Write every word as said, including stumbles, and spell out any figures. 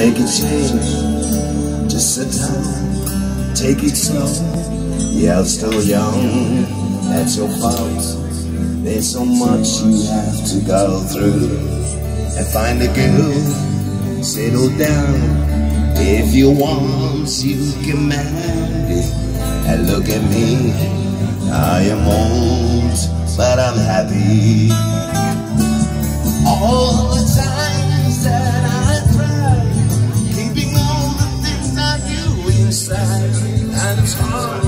make a change. Just sit down, take it slow. Yeah, I'm still young, that's your fault. There's so much you have to go through. And find a girl, settle down. If you want, you can marry. And look at me, I am old, but I'm happy. All the times that I tried, keeping all the things I do inside, and it's hard.